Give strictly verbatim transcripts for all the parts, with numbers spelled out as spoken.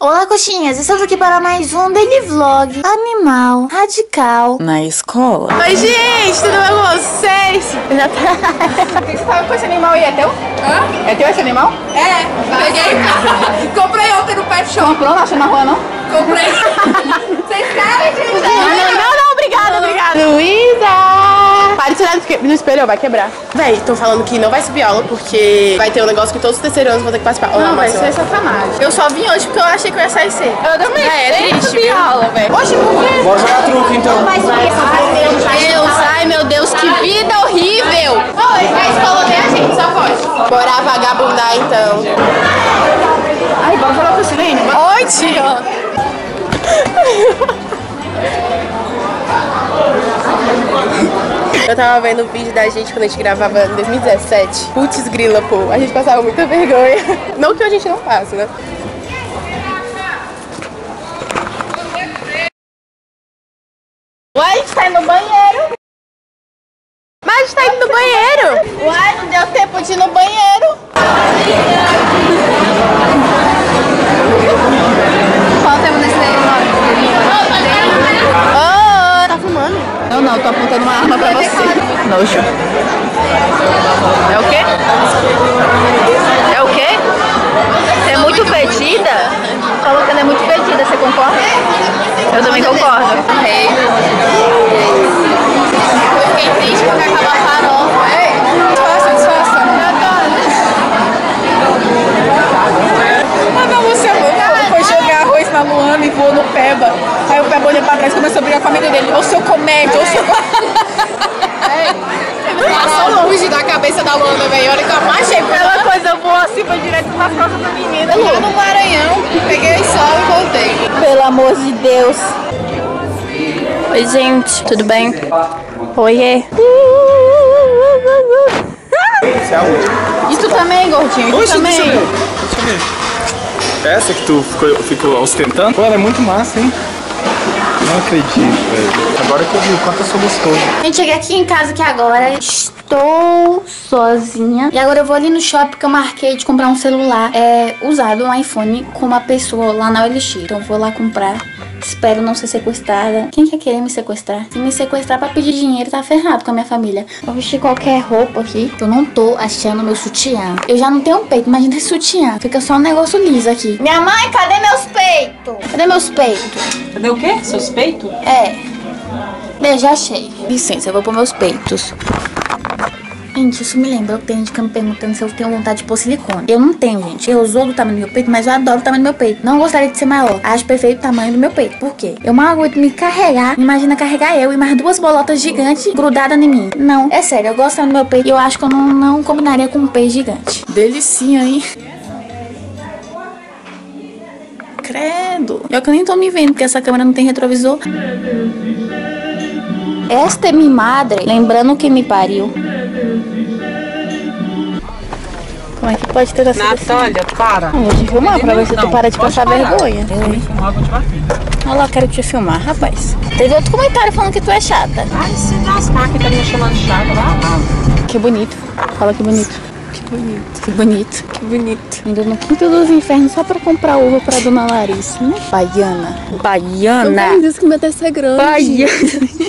Olá, coxinhas! Estamos aqui para mais um daily vlog animal radical na escola. Oi, gente! Tudo bem com vocês? Já tá... Por que você tava com esse animal aí? É teu? Hã? É teu esse animal? É, peguei. Comprei ontem no pet shop. Comprou? Não achou na rua, não? Comprei. Vocês querem, gente? Não, não, não, obrigada, obrigada. Luísa! Para de olhar no espelho, vai quebrar. Véi, tô falando que não vai subir aula porque vai ter um negócio que todos os terceiros vão ter que participar. Não, vai ser sacanagem. Eu só vim hoje porque eu achei que eu ia sair cedo. Eu também. É, é triste, subir viu? aula, velho. Oxe, por quê? Bora jogar truque, então. Ai, meu Deus, ai, meu Deus, que vida horrível. Oi, a escola nem a gente, só pode. Bora vagabundar, então. Ai, bora falar com o Silene. Oi, tia. Eu tava vendo o vídeo da gente quando a gente gravava em dois mil e dezessete. Putz grila, pô. A gente passava muita vergonha. Não que a gente não faça, né? Uai, a gente tá indo no banheiro. Mas a gente tá indo no banheiro. Uai, não deu tempo de ir no banheiro. Qual tempo nesse daí? Oh, tá fumando? Não, não, tô apontando uma arma pra você. Nojo. É o quê? É o quê? Você é muito fedida? Falou que ela é muito fedida, você concorda? Eu também concordo. Hey. Eu fiquei triste porque acabou a farofa. Disfarça, disfarça. Ah, não, você foi jogar arroz na Luana e voou no Peba. Aí o Peba olhou pra trás e começou a brigar com a amiga dele. Ô, seu comédia, ô, seu... Passou longe da cabeça da Luana, velho. Olha que eu achei. Aquela coisa boa assim, foi direto nas costas da menina. Lá no Maranhão, peguei sol e voltei. Pelo amor de Deus. Oi, gente, tudo bem? Oiê. E tu também, gordinho? E tu Oxe, também? deixa eu ver. Deixa eu ver. Essa que tu ficou, ficou ostentando? Pô, ela é muito massa, hein? Não acredito, velho. Agora que eu vi o quanto eu sou gostoso. Gente, cheguei aqui em casa que agora estou sozinha. E agora eu vou ali no shopping porque eu marquei de comprar um celular é, usado, um iPhone, com uma pessoa lá na O L X. Então eu vou lá comprar. Espero não ser sequestrada. Quem quer querer me sequestrar? Se me sequestrar pra pedir dinheiro, tá ferrado com a minha família. Vou vestir qualquer roupa aqui. Eu não tô achando meu sutiã. Eu já não tenho peito, imagina esse sutiã. Fica só um negócio liso aqui. Minha mãe, cadê meus peitos? Cadê meus peitos? Cadê o quê? Seus peitos? É. Eu já achei. Licença, eu vou pôr meus peitos. Gente, isso me lembra, eu tenho de ficar me perguntando se eu tenho vontade de pôr silicone. Eu não tenho, gente. Eu sou do tamanho do meu peito, mas eu adoro o tamanho do meu peito. Não gostaria de ser maior. Acho perfeito o tamanho do meu peito. Por quê? Eu mal aguento me carregar. Imagina carregar eu e mais duas bolotas gigantes grudadas em mim. Não, é sério, eu gosto do meu peito e eu acho que eu não, não combinaria com um peito gigante. Delicinha, hein? Credo. Eu que nem tô me vendo, porque essa câmera não tem retrovisor. Esta é minha madre, lembrando que me pariu. Como é que pode ter essa Natália, para. Não, vou te filmar pra ver se tu para de passar vergonha. Filmar, vou te bater. Olha lá, quero te filmar, rapaz. Teve outro comentário falando que tu é chata. Ai, se lascar, que tá me chamando de chata. Vai, Que bonito. Fala que bonito. Que bonito, Que bonito. que bonito. Indo no quinto dos infernos só pra comprar uva pra dona Larissa, né? Baiana. Baiana. Meu Deus, que meu testa é grande. Baiana.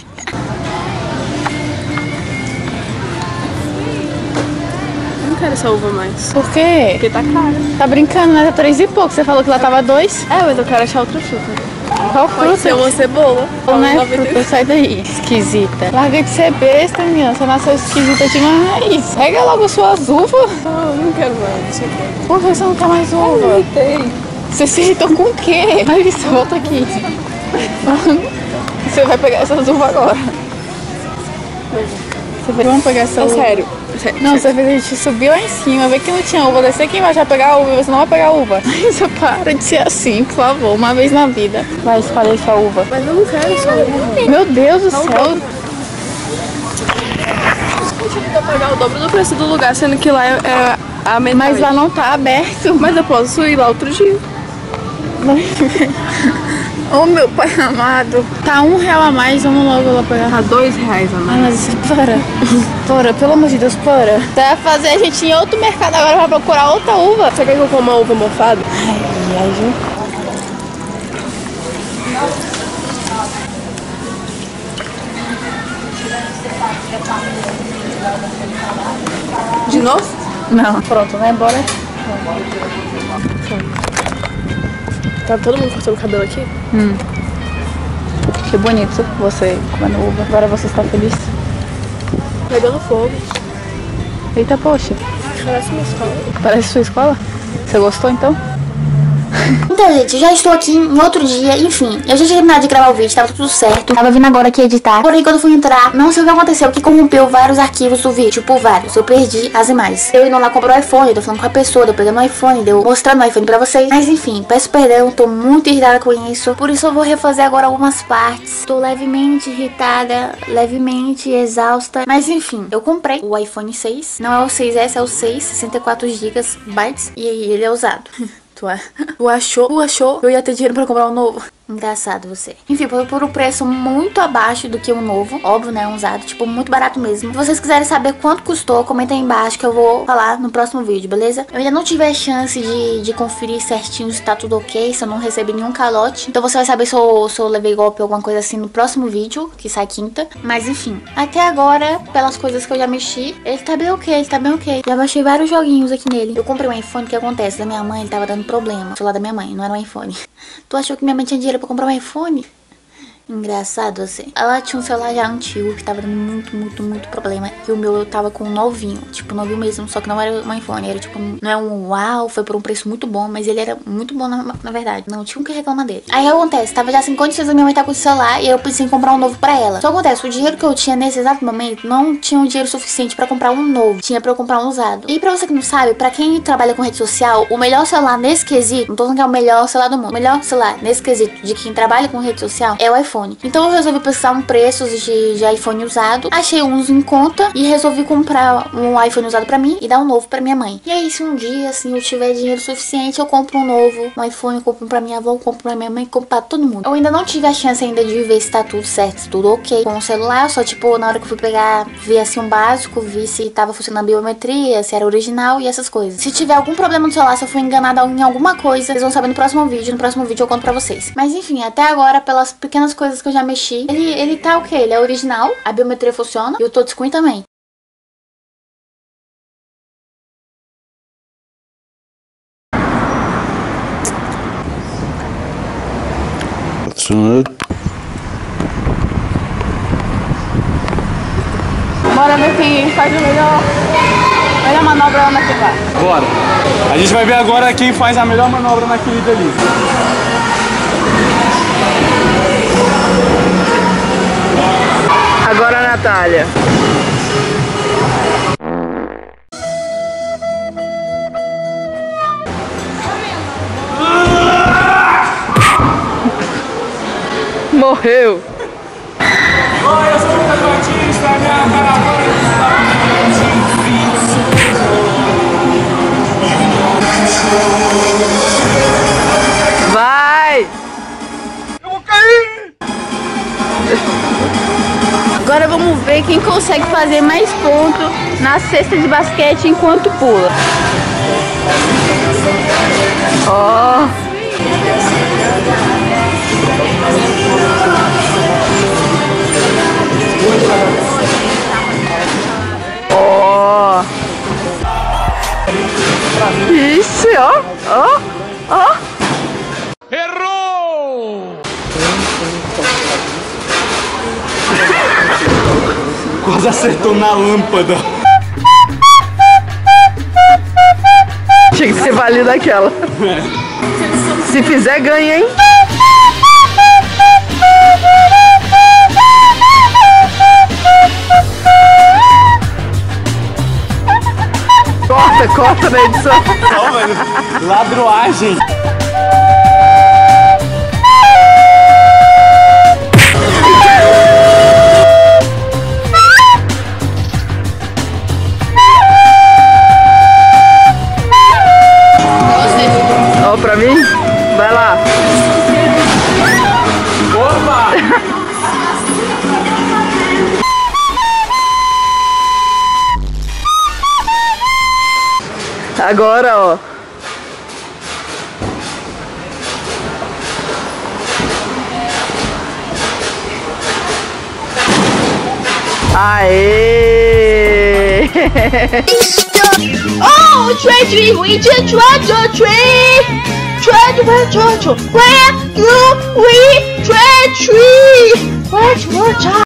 Eu não quero essa uva mais. Por quê? Porque tá cara. Tá brincando, né? Tá três e pouco. Você falou que lá tava dois. É, mas eu quero achar outra fruta. Qual Pode fruta? ser uma cebola. Não é fruta, sai daí. Esquisita. Larga de ser besta, menina. Você nasceu esquisita demais. Pega logo suas uvas. Não, não quero mais. Deixa eu ver. Por que você não quer mais uva? Eu irritei. Você se irritou com o quê? Olha isso, volta aqui. Você vai pegar essas uvas agora. Você vai... Vamos pegar essa É uva. sério. Não, você fez a gente subir lá em cima, ver que não tinha uva, descer aqui embaixo, vai pegar a uva e você não vai pegar a uva. Você para de ser assim, por favor, uma vez na vida. Vai escolher sua uva. Mas eu não quero essa uva. Meu Deus do céu. Eu vou pagar o dobro do preço do lugar, sendo que lá é, é a metade. Mas lá não tá aberto. Mas eu posso ir lá outro dia. Ô, meu pai amado. Tá um real a mais, vamos logo lá pegar. Tá dois reais a Ai, mais. mas para. Para, pelo amor de Deus, para. Você vai fazer a gente ir em outro mercado agora pra procurar outra uva. Você quer que eu coma uma uva mofada? Ai, ai, viu? De novo? Não. Pronto, vai embora. Tá todo mundo cortando o cabelo aqui? Hum. Que bonito você comendo uva. Agora você está feliz? Pegando fogo. Eita, poxa. Parece uma escola. Parece sua escola? Você gostou então? Então, gente, eu já estou aqui em outro dia, enfim, eu já tinha terminado de gravar o vídeo, tava tudo certo. Tava vindo agora aqui editar, porém quando eu fui entrar, não sei o que aconteceu, que corrompeu vários arquivos do vídeo, tipo, vários, eu perdi as imagens. Eu indo lá comprar o iPhone, eu tô falando com a pessoa, eu pegando o iPhone, eu mostrando o iPhone pra vocês. Mas enfim, peço perdão, tô muito irritada com isso, por isso eu vou refazer agora algumas partes. Tô levemente irritada, levemente exausta, mas enfim, eu comprei o iPhone seis, não é o seis S, é o seis, sessenta e quatro gigabytes, e ele é usado. Tu, tu achou, tu achou que eu ia ter dinheiro pra comprar um novo? Engraçado você. Enfim, por, por um preço muito abaixo do que um novo. Óbvio, né? Um usado. Tipo, muito barato mesmo. Se vocês quiserem saber quanto custou, comenta aí embaixo que eu vou falar no próximo vídeo, beleza? Eu ainda não tive a chance de, de conferir certinho se tá tudo ok, se eu não recebi nenhum calote. Então você vai saber se eu, se eu levei golpe ou alguma coisa assim no próximo vídeo, que sai quinta. Mas enfim, até agora, pelas coisas que eu já mexi, ele tá bem ok, ele tá bem ok. Já baixei vários joguinhos aqui nele. Eu comprei um iPhone, o que acontece? Da minha mãe, ele tava dando problema. O celular da minha mãe, não era um iPhone. Tu achou que minha mãe tinha dinheiro pra comprar um iPhone? Engraçado assim. Ela tinha um celular já antigo que tava dando muito, muito, muito problema. E o meu eu tava com um novinho. Tipo, novinho mesmo. Só que não era um iPhone. Era tipo, não é um uau. Foi por um preço muito bom. Mas ele era muito bom na, na verdade. Não tinha o que reclamar dele. Aí acontece. Tava já sem condições da minha mãe tá com o celular. E eu pensei em comprar um novo pra ela. Só acontece. O dinheiro que eu tinha nesse exato momento não tinha o dinheiro suficiente pra comprar um novo. Tinha pra eu comprar um usado. E pra você que não sabe, pra quem trabalha com rede social, o melhor celular nesse quesito, não tô falando que é o melhor celular do mundo. O melhor celular nesse quesito de quem trabalha com rede social é o iPhone. Então eu resolvi pesquisar um preços de, de iPhone usado. Achei uns em conta e resolvi comprar um iPhone usado pra mim e dar um novo pra minha mãe. E aí, se um dia, assim, eu tiver dinheiro suficiente, eu compro um novo, um iPhone, eu compro pra minha avó, eu compro pra minha mãe, compro pra todo mundo. Eu ainda não tive a chance ainda de ver se tá tudo certo, se tudo ok com o celular. Só, tipo, na hora que eu fui pegar, ver, assim, um básico, vi se tava funcionando a biometria, se era original e essas coisas. Se tiver algum problema no celular, se eu for enganada em alguma coisa, vocês vão saber no próximo vídeo. No próximo vídeo eu conto pra vocês. Mas, enfim, até agora, pelas pequenas coisas que eu já mexi, Ele, ele tá ok, ele é original, a biometria funciona e o touchscreen também. Bora ver quem faz o melhor, melhor manobra naquele lá. Bora. A gente vai ver agora quem faz a melhor manobra naquele dali. Agora a Natália. Morreu. Oi, eu sou o tatuatista, minha caravana Vai! Eu vou cair! Agora vamos ver quem consegue fazer mais pontos na cesta de basquete enquanto pula. Ó! Oh. Ó! Oh. Isso, ó! Ó! Ó! Errou! Quase acertou na lâmpada. Tinha que ser válido aquela. Se fizer, ganha, hein? Corta, corta na edição. Não, velho. Ladroagem. Ó, pra mim? Vai lá. Opa! Agora, ó. Aê! Oh, tree, we just tree, tree, tree, tree, where you we tree, tree, where you